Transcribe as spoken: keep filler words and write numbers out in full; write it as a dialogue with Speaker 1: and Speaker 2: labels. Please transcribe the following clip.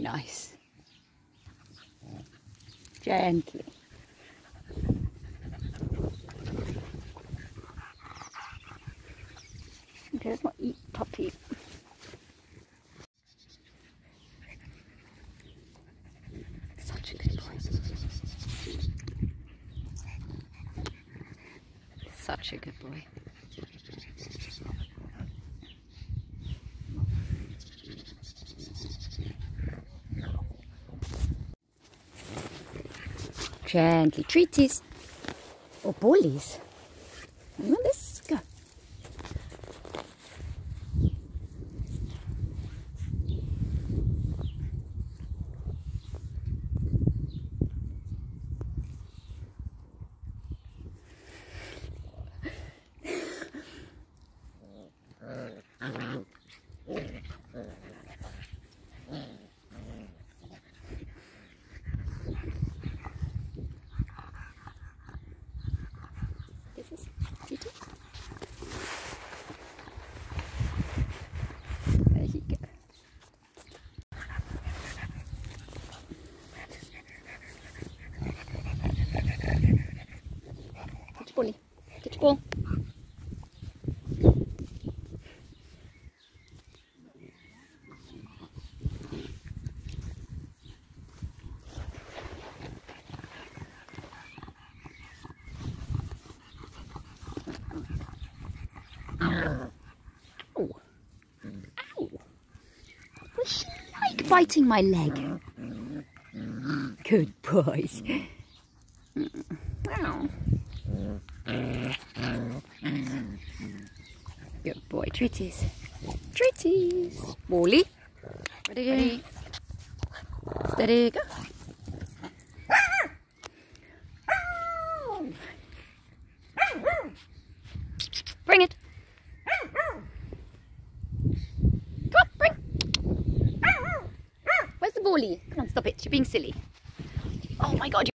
Speaker 1: nice. Gently. Okay, let's not eat puppy. Such a good boy. Such a good boy. Gently. Treaties. Or bullies. Well, let's go. This is Titi. There you go. Get your bully. Get your ball. Ow. Ow. Ow. Does she like biting my leg? Good boys. Ow. Good boy. Treaties. Treaties. Wally. Ready? Ready. Steady. Go. Bring it. Come on, bring. Where's the bully? Come on, stop it. You're being silly. Oh my God.